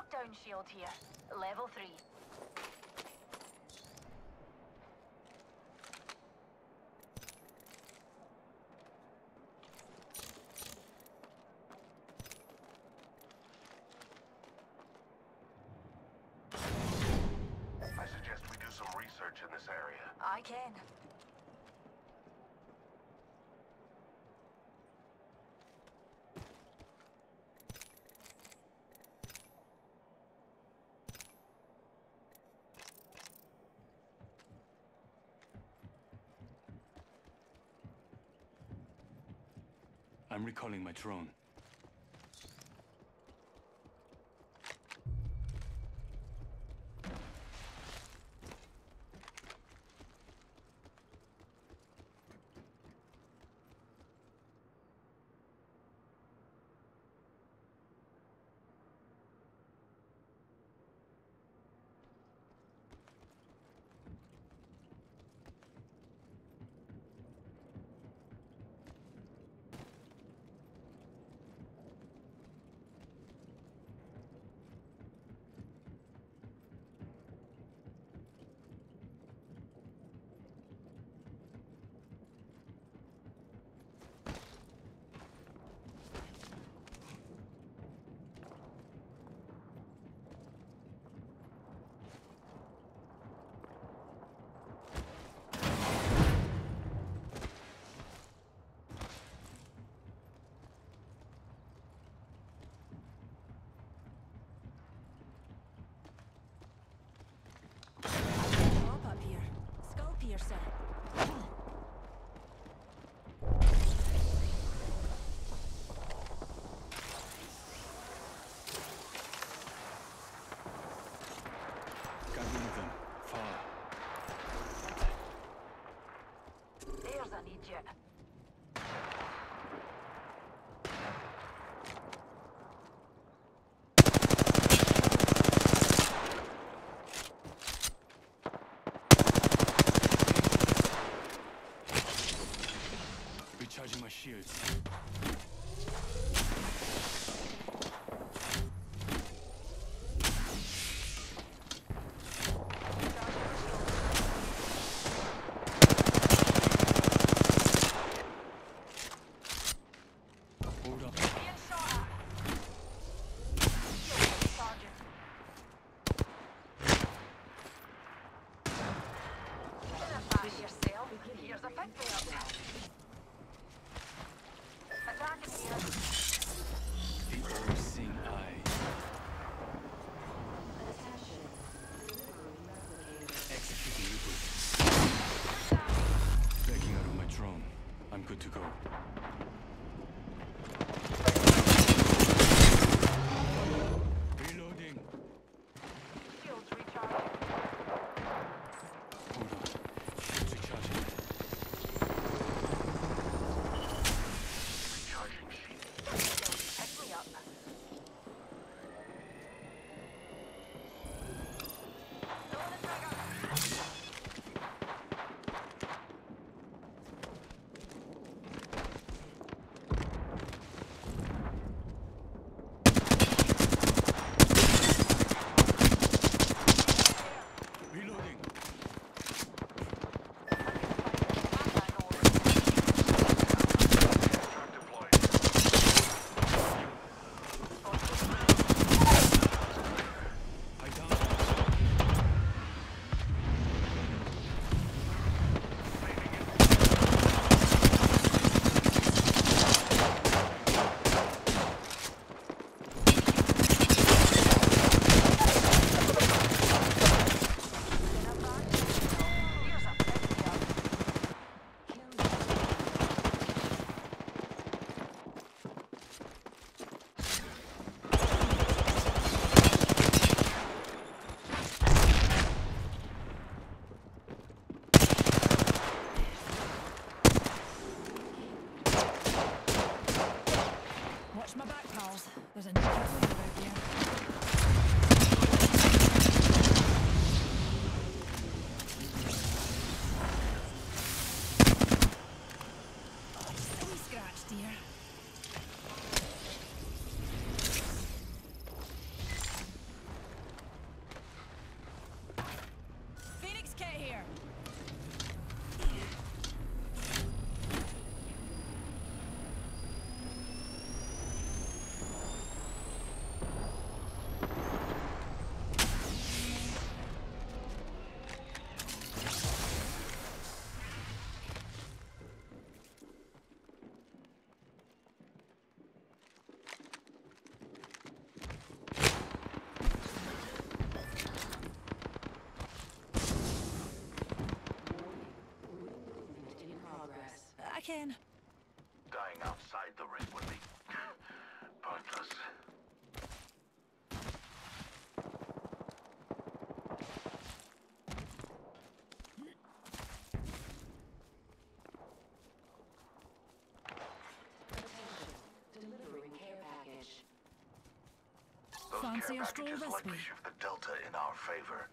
Knockdown shield here. Level 3. I suggest we do some research in this area. I can. I'm recalling my drone. Recharging my shields. Hold up. Here's a pick me up. Attacking here. The all-seeing eye. Executing reboot. Backing out of my drone. I'm good to go. Reloading. Shields recharging. Hold on. Shields recharging. Recharging sheet. Pick me up. Pull the trigger. Ken? Dying outside the ring would be pointless. Delivering care package. Those Fancy care a stroll packages this likely way? shift the delta in our favor.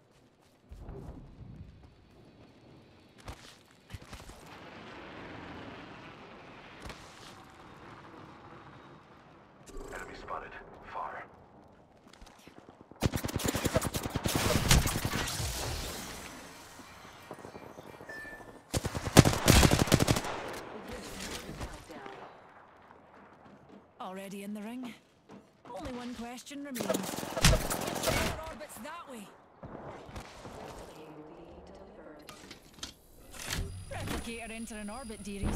Enemy spotted. Far. Already in the ring? Only one question remains. Our orbit's that way. Replicator entering orbit, dearies.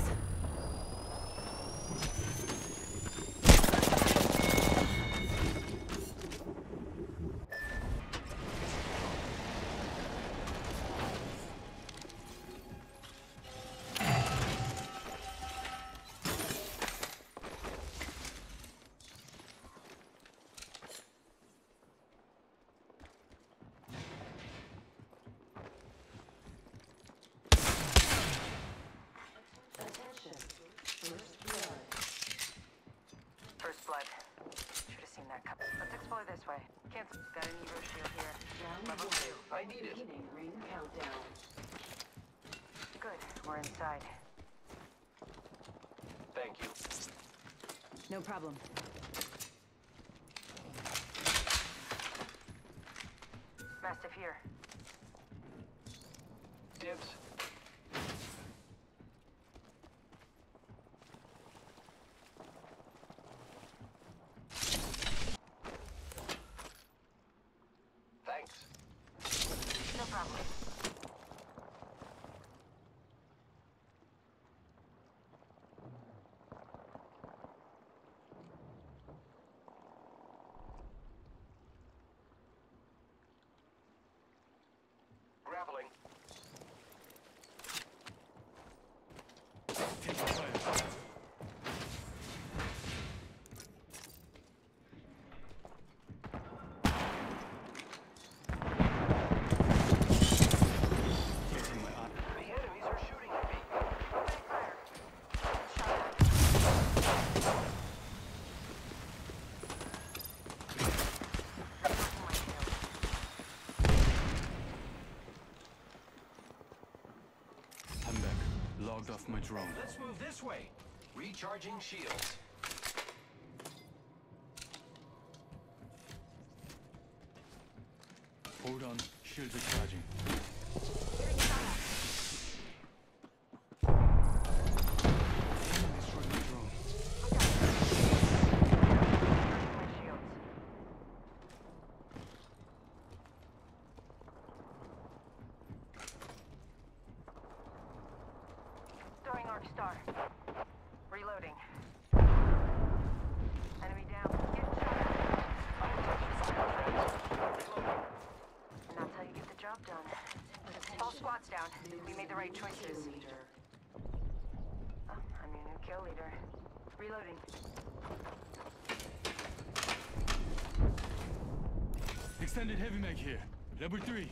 First blood. Should have seen that coming. Let's explore this way. Cancel. Got an Evo shield here. Level 2. I need it. Beginning ring countdown. Good. We're inside. Thank you. No problem. Mastiff here. Dibs. Thanks. No problem. Grappling. Taking fire. Getting my eye. The enemies are shooting at me. I'm back. Logged off my drone. Let's move this way. Recharging shields. Hold on. Shields are charging. Enemy destroyed my drone. My shields. Throwing Arc Star. Reloading. Enemy down. Get shot. And that's how you get the job done. All squads down. We made the right choices. Oh, I'm your new kill leader. Reloading. Extended heavy mag here. Level 3.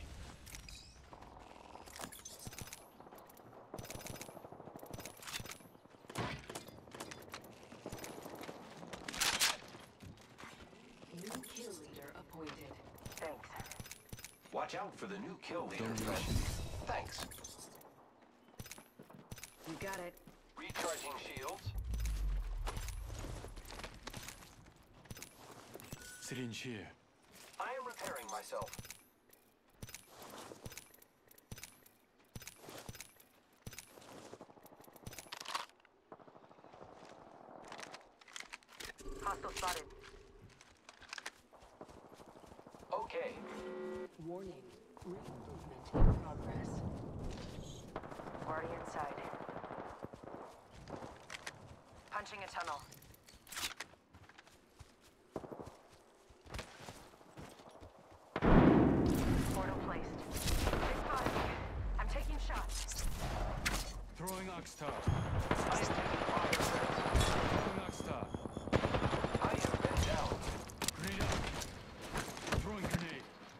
New kill leader appointed. Thanks. Watch out for the new kill leader. Don't friend. rush me. Thanks. You got it. Recharging shields. Syringe here. I am repairing myself. Hostile spotted. Okay. Warning. Ring movement in progress. Already inside. Punching a tunnel. Portal placed. Big spotted. I'm taking shots. Throwing Oxtar. I am taking fire, friends. Throwing Arc Star. I have been down. Grenade out. Throwing grenade.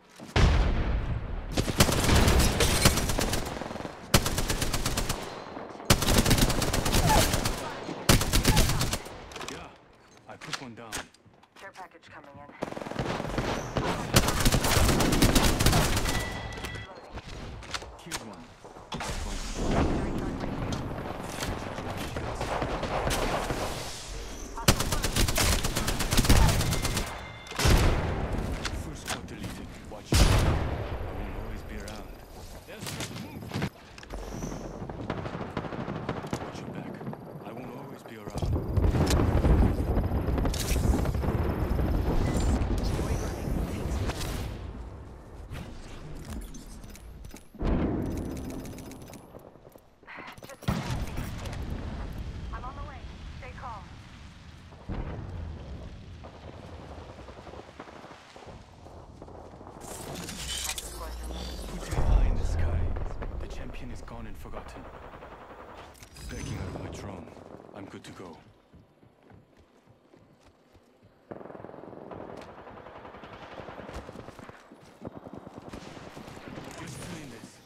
Yeah, I put one down. Care package coming in. Reloading. Killed one. Recharging my shield. Full squad deleted. Watch out. I won't always be around. Move. Watch your back. I won't always be around. Just I'm on the way. Stay calm. Put your eye in the sky. The champion is gone and forgotten. Backing out of my throne. I'm good to go. You're still in this.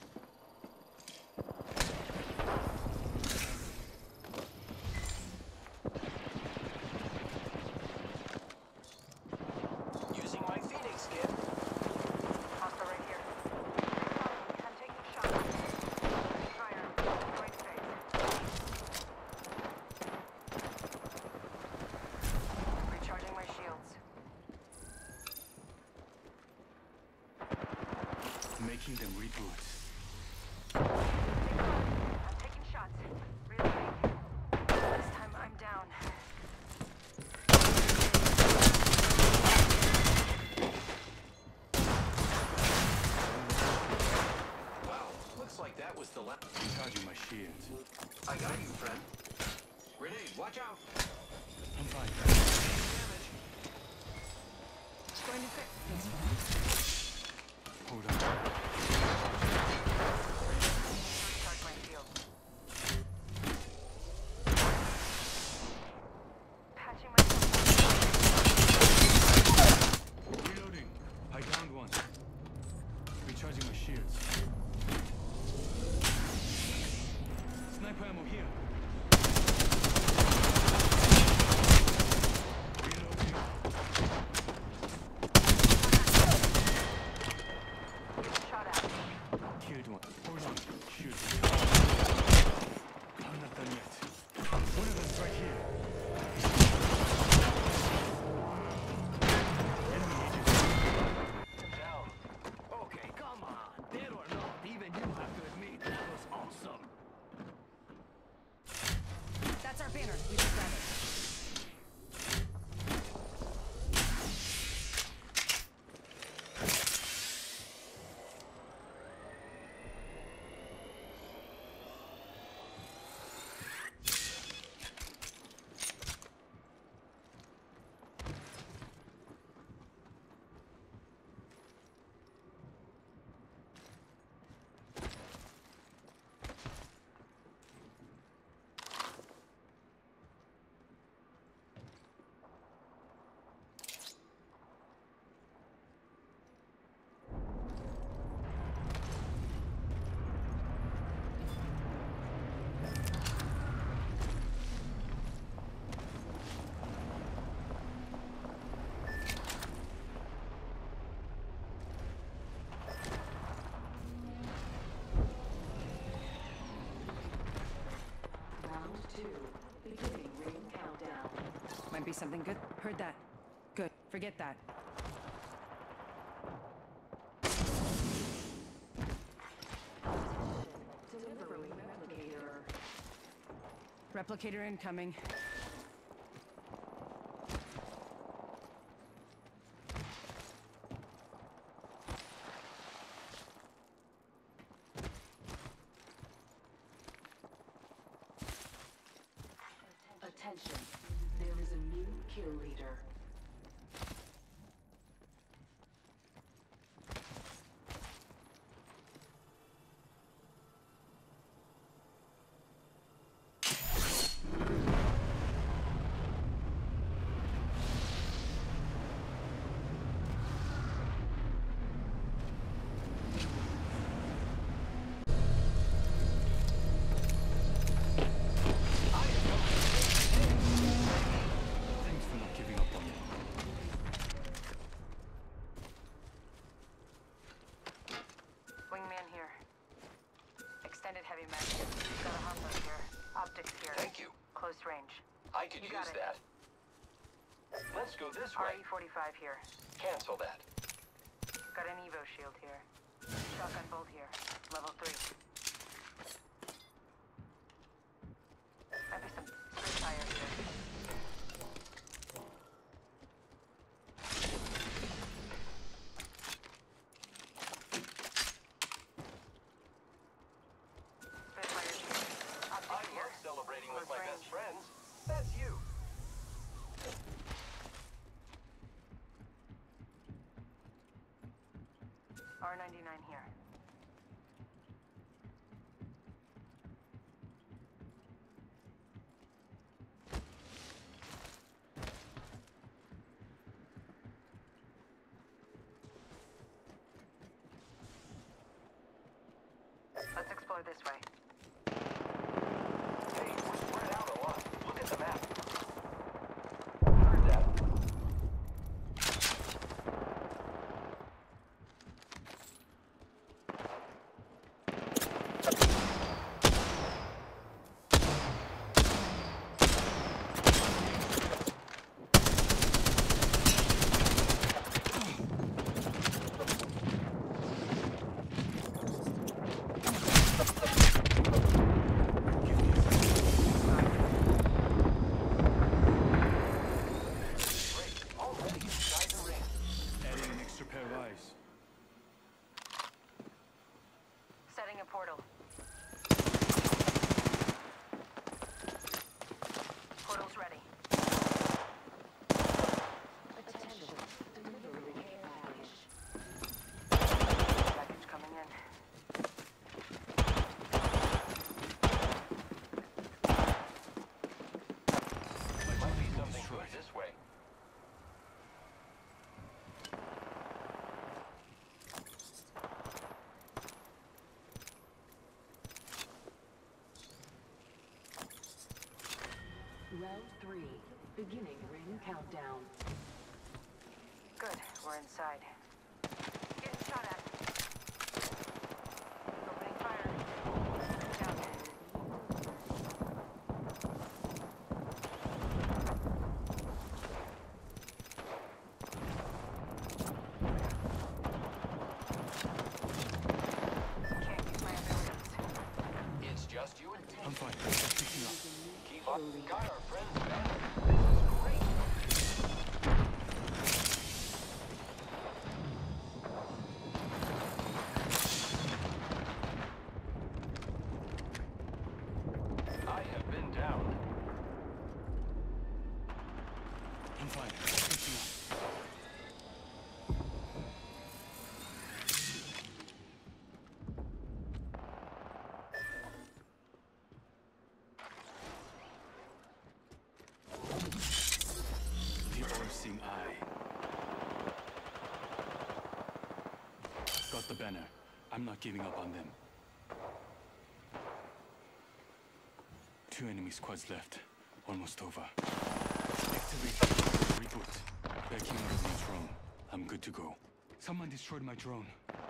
Using my Phoenix kit. Hostile right here. I'm taking shots. Fire. Going safe. Recharging my shields. Making them reboot. I'm taking shots. Reloading. This time I'm down. Wow, looks like that was the last. Recharging my shields. I got you, friend. Grenade, watch out. I'm fine. Damage. It's going to fix. Hold on. Recharge my shield. Patching myself up. Reloading. I downed one. Recharging my shields. Sniper ammo here. Reloading. Shot at. Killed one. Hold on. Shield. I'm not done yet. One of them's right here. Enemy agent. Down. Okay, come on. Dead or not, even you have to admit that was awesome. That's our banner. We just got it. Round 2. Beginning ring countdown. Might be something good. Heard that. Good. Forget that. Delivering replicator. Replicator incoming. Attention. There is a new kill leader. close range. I could You got use it. that. Let's go this way. RE-45 here. Cancel that. Got an Evo shield here. Shotgun bolt here. Level 3. Might be some spare tires here. Spitfire here. Optic I here. love celebrating with Close my range. best friends. That's you. R99 here. Let's explore this way. Hey, we're spread out a lot. Look at the map. Heard that. Great. Already inside the ring. Adding an extra pair of eyes. Setting a portal. Portal's ready. Attention. Delivery care package. Package coming in. Might be something good this way. Round 3. Beginning ring countdown. Good, we're inside. Getting shot at. Opening fire. Down. Can't use my abilities. It's just you and me. I'm fine. Picking up. Keep up. Got our friends back. This is great. I have been down. I'm fine. Picking up. The all-seeing eye. Got the banner. I'm not giving up on them. 2 enemy squads left. Almost over. Activate. Reboot. Backing out of the drone. I'm good to go. Someone destroyed my drone.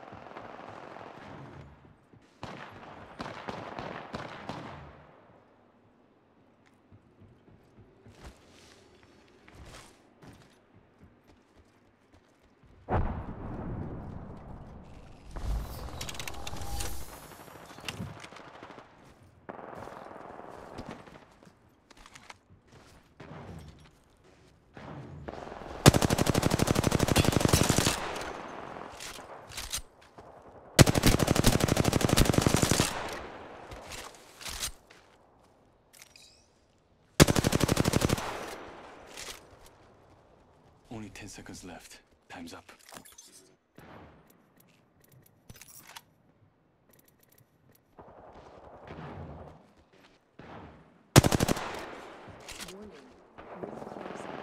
Only 10 seconds left. Time's up. Warning. Ring closing.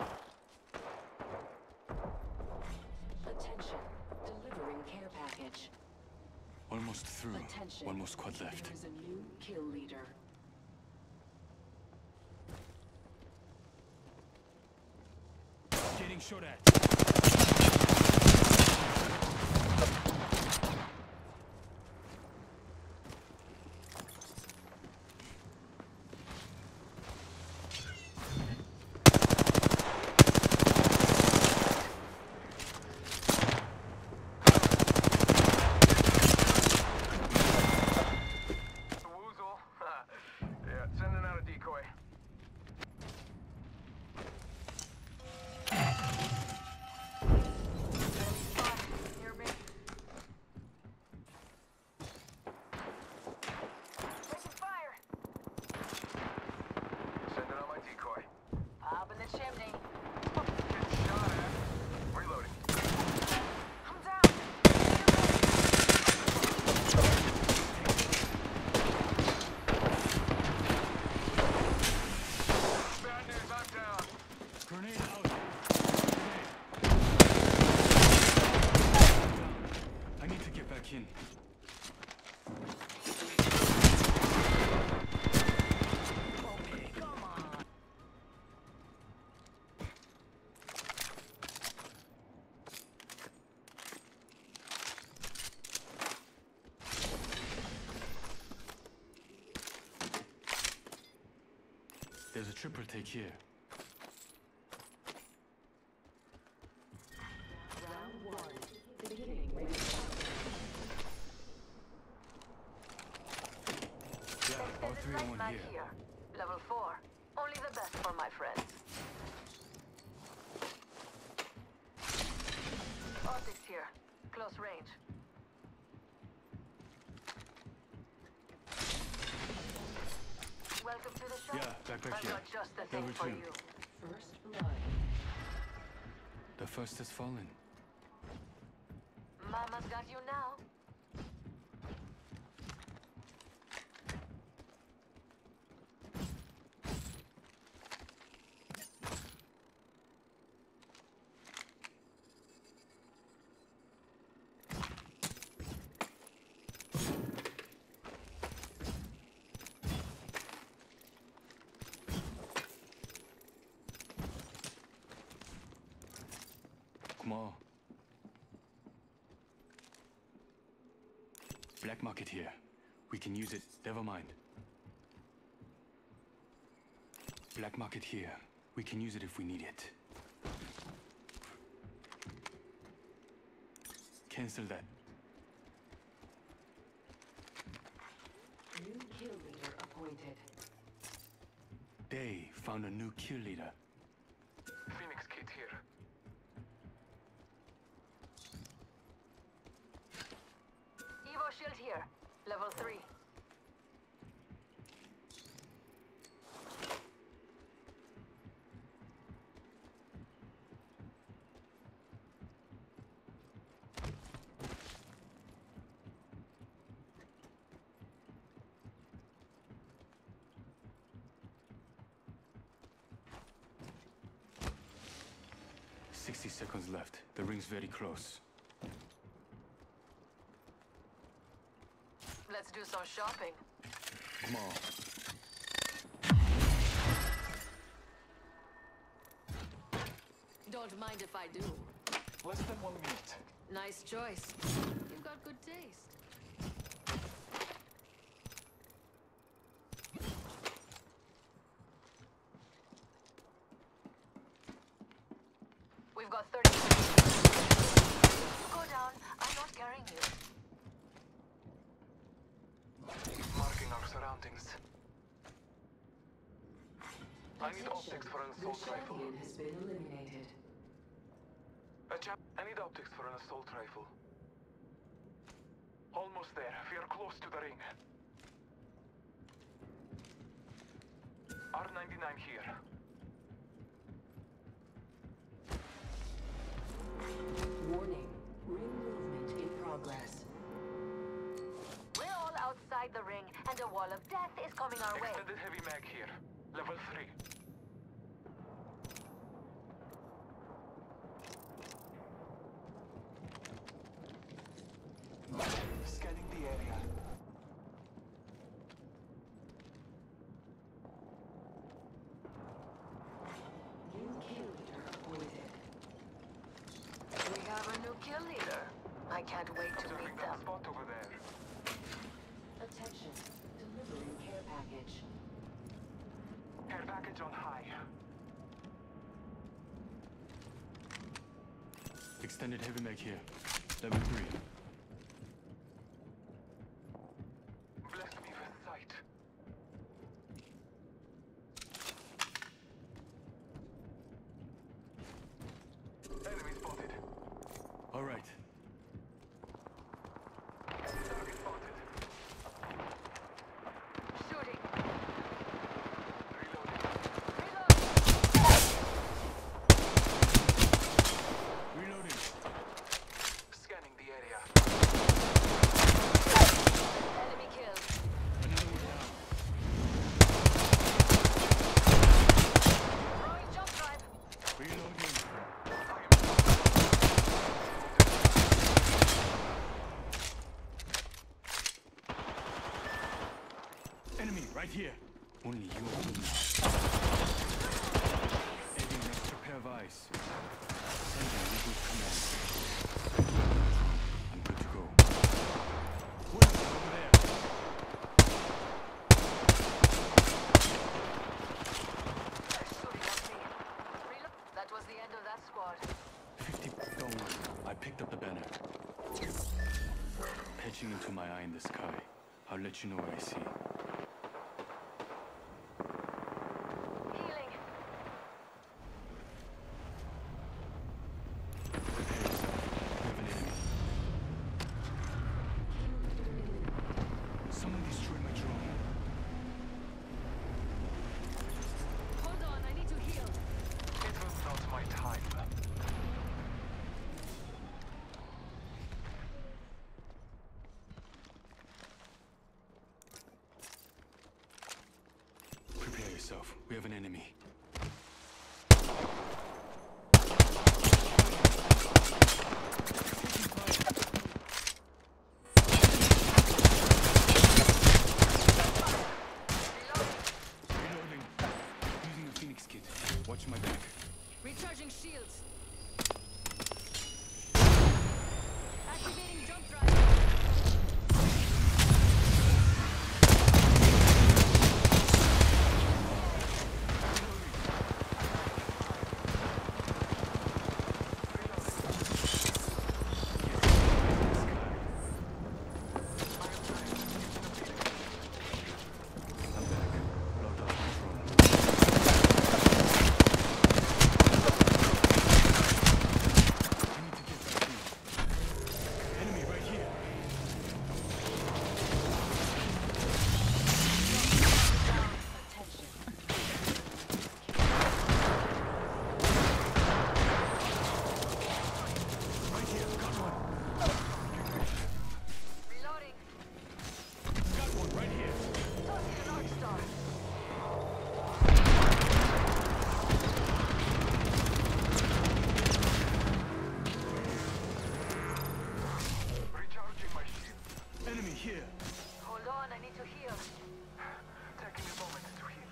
Attention. Delivering care package. Almost through. Attention. One more squad left. There is a new kill leader. Getting shot at. decoy. Near me. Taking fire. Sending out my decoy. Up in the chimney. Getting shot at. Reloading. I'm down. Bad news, I'm down. Grenade out. I need to get back in. Okay, come on. There's a triple take here. Round 1. Beginning ring countdown. Yeah, all three on one Back here. here. Level 4. Only the best for my friends. Optics here. Close range. Welcome to the shop. Yeah, back I've here. got just the thing Level for 2. you. First blood. The first has fallen. Mama's got you now. Come on. Black market here. We can use it. Never mind. Black market here. We can use it if we need it. Cancel that. New kill leader appointed. They found a new kill leader. Phoenix kit here. Evo shield here. Level 3. "60 seconds left. The ring's very close." Let's do some shopping. Come on. Don't mind if I do. Less than 1 minute. Nice choice. You've got good taste. We've got 30 seconds. You go down. I'm not carrying you. Marking our surroundings. I need optics for an The assault rifle. champion has been eliminated. I need optics for an assault rifle. Almost there. We are close to the ring. R99 here. Warning. Ring movement in progress. We're all outside the ring, and a wall of death is coming our way. Extended heavy mag here. Level 3. Scanning the area. New kill leader appointed. We have a new kill leader. I can't wait to Observing meet that them. spot over there. Attention. Delivering care package. Care package on high. Extended heavy mag here. Level 3. Bless me with sight. All right. Target spotted. Shooting. Reloading. Reloading. Scanning the area. Enemy killed. Another one down. Throwing jump drive. Reloading. Enemy right here. Only you are good now. Adding an extra pair of eyes. Sending reboot command. I'm good to go. What is it over there? They're shooting at me. That was the end of that squad. 50. Don't worry. I picked up the banner. Patching into my eye in the sky. I'll let you know what I see. Healing. Prepare yourself. We have an enemy. Someone destroyed my drone. Hold on, I need to heal. It was not my time. Prepare yourself. We have an enemy. Reloading. Using a Phoenix kit. Watch my back. Recharging shields. Activating jump drive. I'm back. Logged off my drone. I need to get back in. Enemy right here. Right here. Got one. Reloading. Got one right here. Tossing an arc star. Recharging my shield. Enemy here. Hold on, I need to heal. Taking a moment to heal.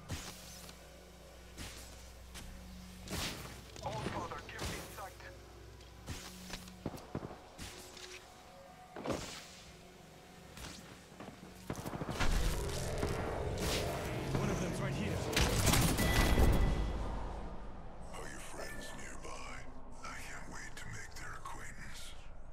All Father, give me sight. One of them's right here. Are your friends nearby? I can't wait to make their acquaintance.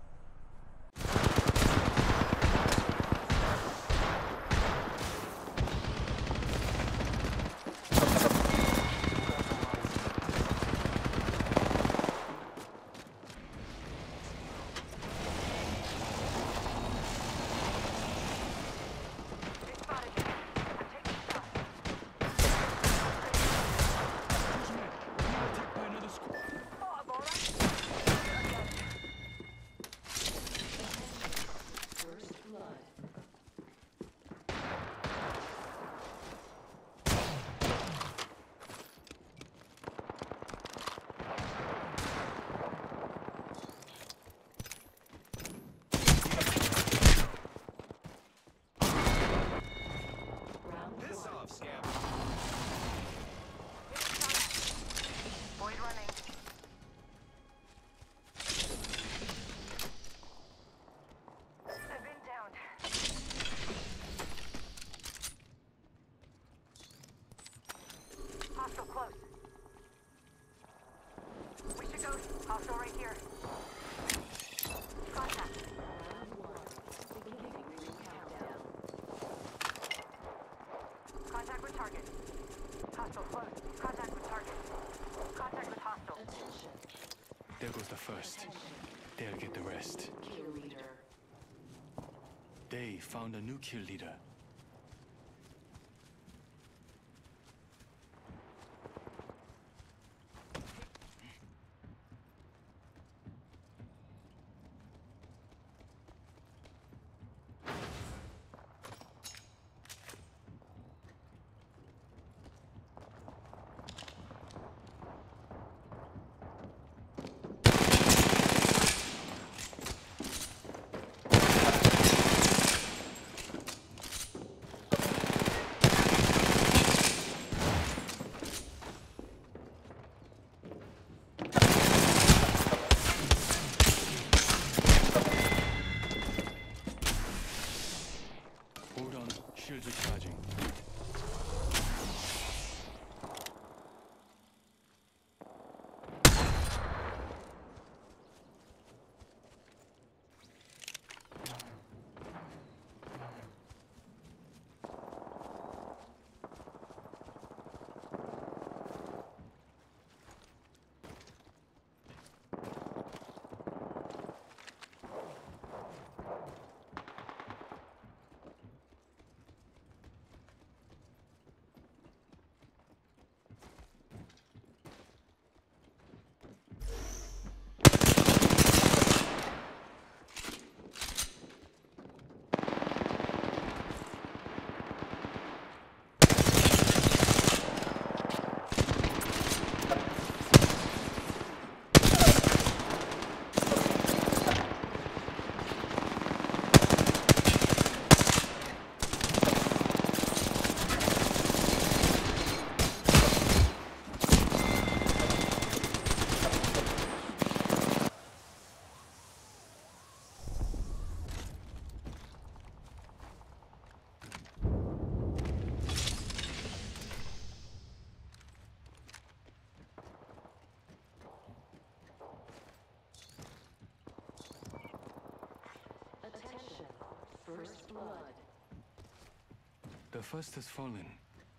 They spotted me. I'm taking shots. Guzman, we're attacked by another squad. Oh, Ebola. First blood. Round Piss one. off, scab. Void running. I've been downed. Hostile close. We should go. Hostile right here. Contact. Round one. Beginning ring countdown. Contact with target. Hostile close. Contact with target. Contact with hostile. Attention. There goes the first. Attention. They'll get the rest. Kill leader. They found a new kill leader. Hold on, shields are charging. Attention. First blood. The first has fallen.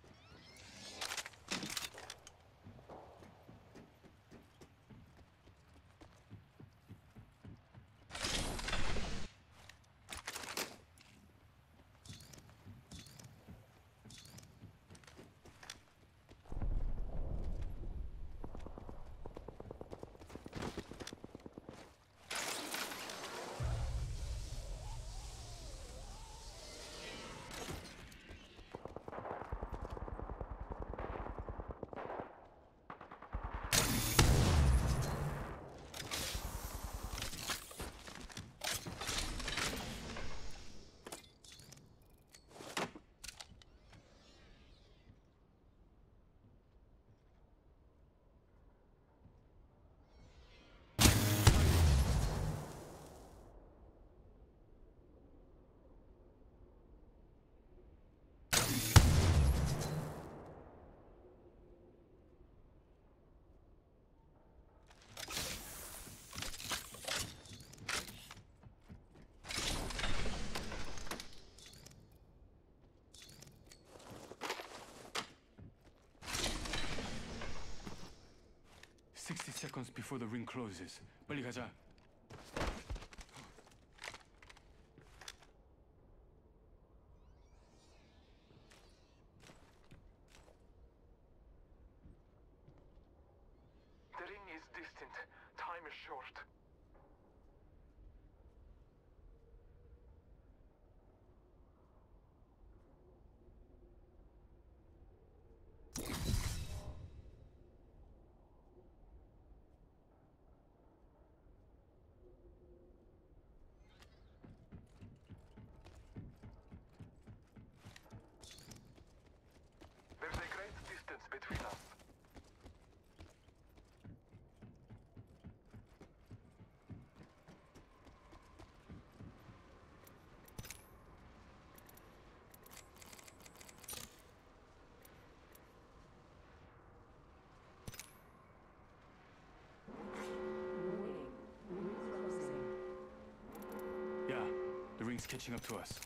Seconds before the ring closes. 빨리 가자. The ring is distant. Time is short. There's a great distance between us. Yeah, the ring's catching up to us.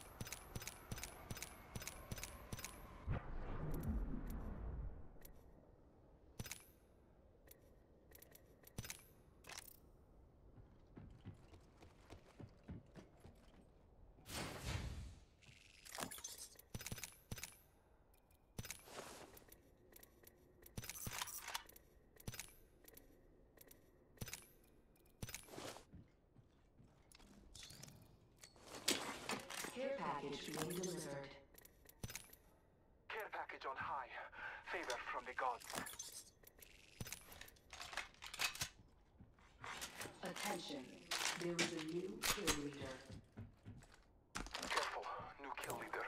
package being delivered. Care package on high. Favor from the gods. Attention, there is a new kill leader. Careful, new kill leader.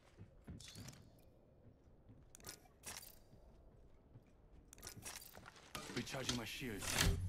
Recharging my shields.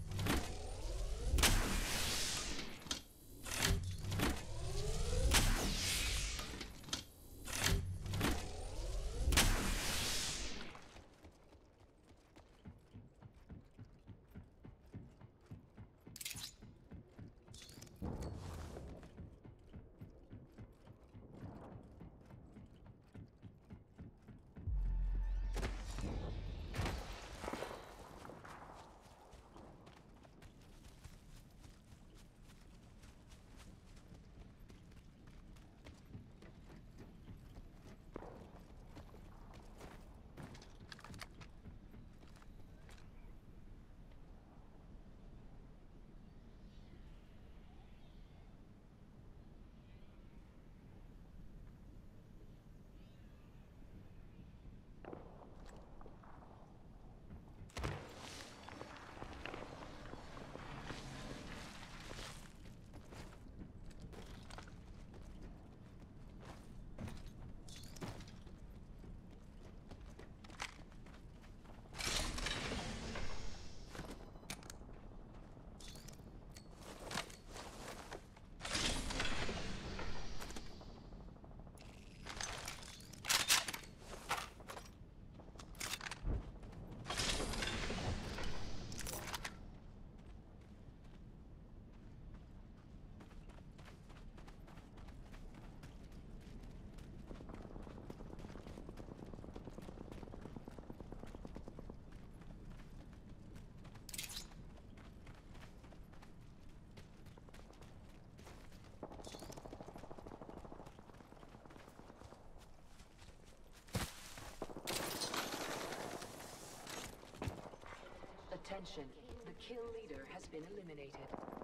Attention, the kill leader has been eliminated.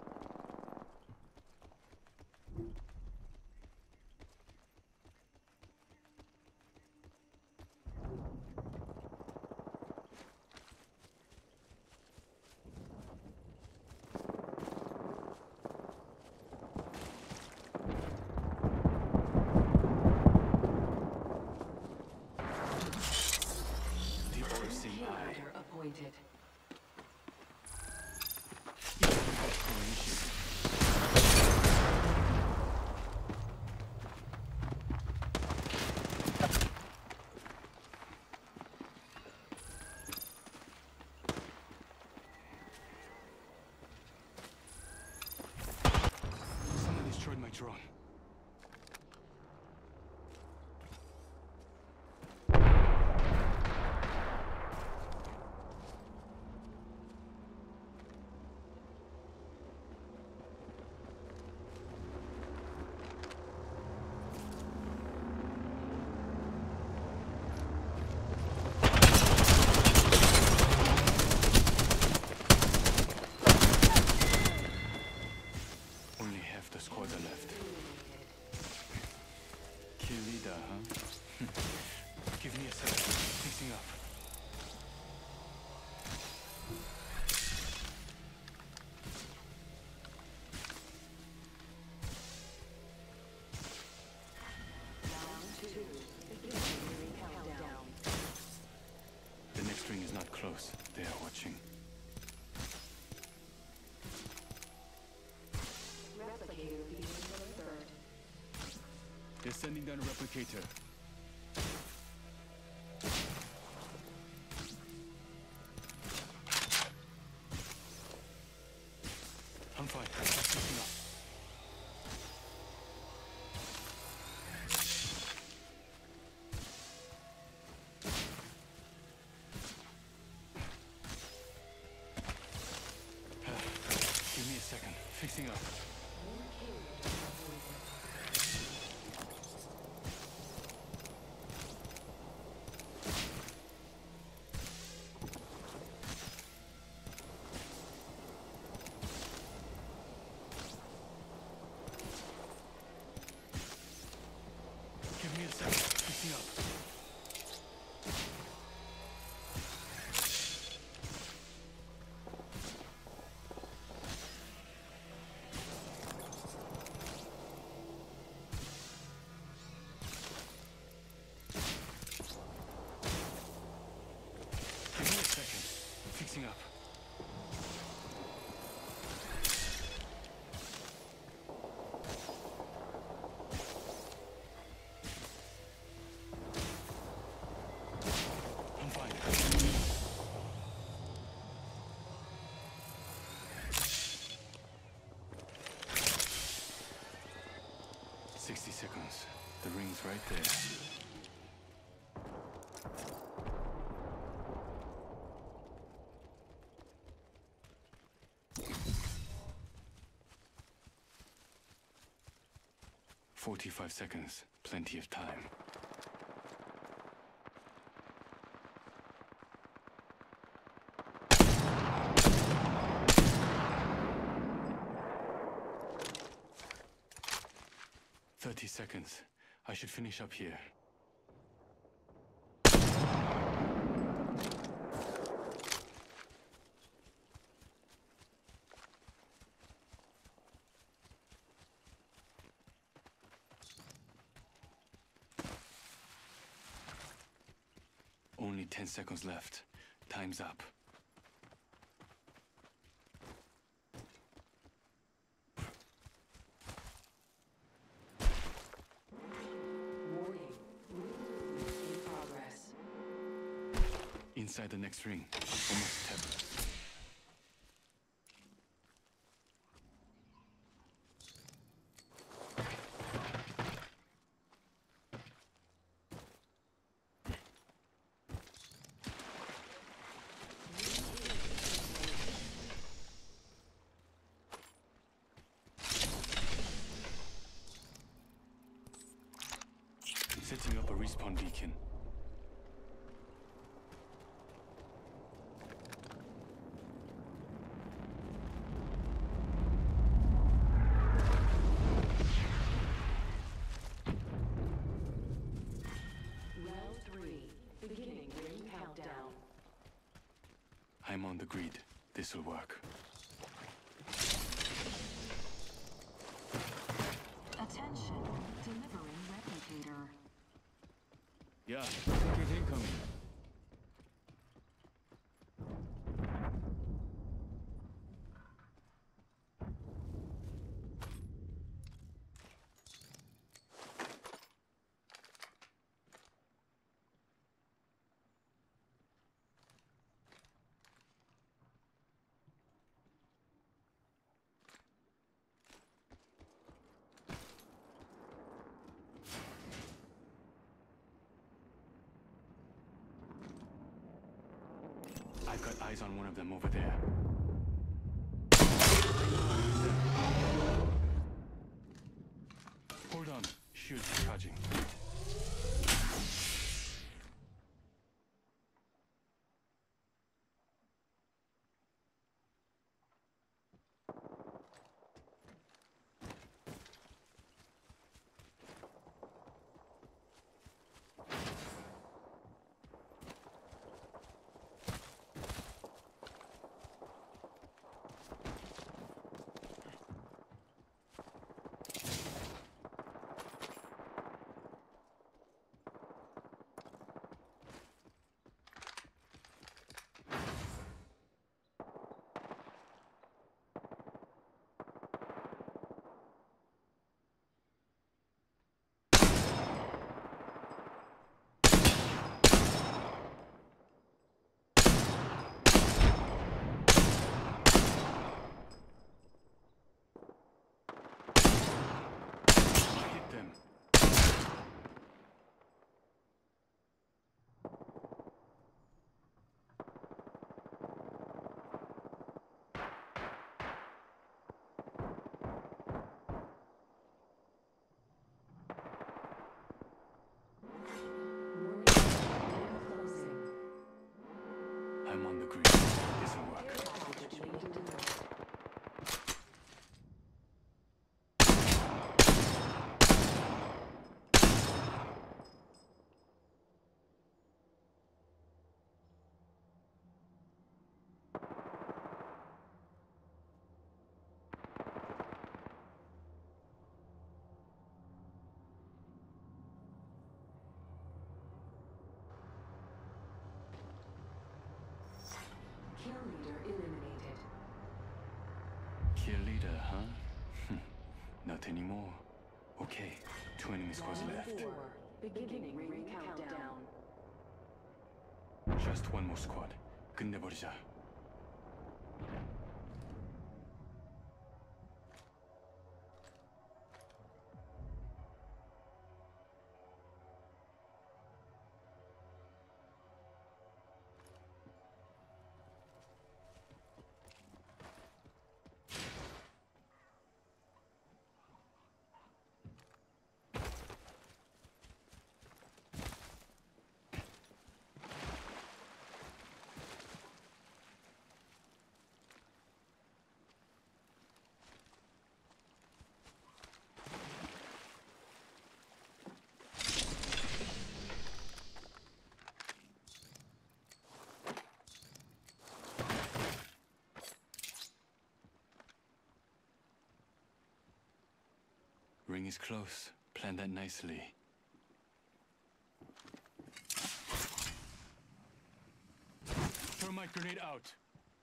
The Orsi Kill eye. leader appointed. Someone destroyed my drone. Only half the squad are left. Kill leader, huh? Give me a second. Fixing up. Countdown. The next ring is not close. They are watching. Replicator being delivered. They're sending down a replicator. I'm fine. I'm fixing up. Give me a second. Fixing up. Fixing up. I'm fine. 60 seconds. The ring's right there. "45 seconds. Plenty of time." "30 seconds. I should finish up here. Only 10 seconds left. Time's up. Warning. In progress. Inside the next ring. Almost tapped. Setting up a respawn beacon. Round 3. Beginning ring countdown. I'm on the grid. This'll work. Attention, delivering replicator. Yeah, get incoming. I've got eyes on one of them over there. Hold on. Shields charging. I hit them. Warning. Ring closing. I'm on the grid. This'll work. Package being delivered. Kill Kill leader, huh? Not anymore. Okay, 2 enemy squads left. Beginning ring countdown. Just one more squad. 끝내버리자. Ring is close. Plan that nicely. Thermite grenade out.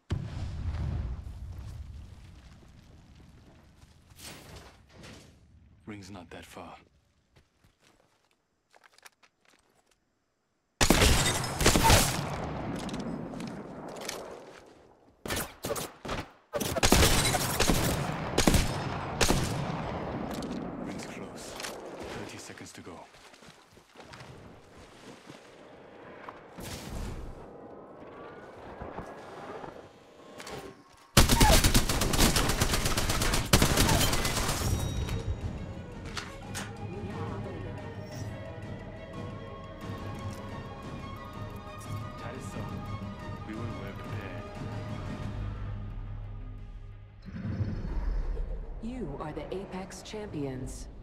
Ring's not that far. Ring's close. 30 seconds to go. 잘했어. We were well prepared. You are the Apex champions.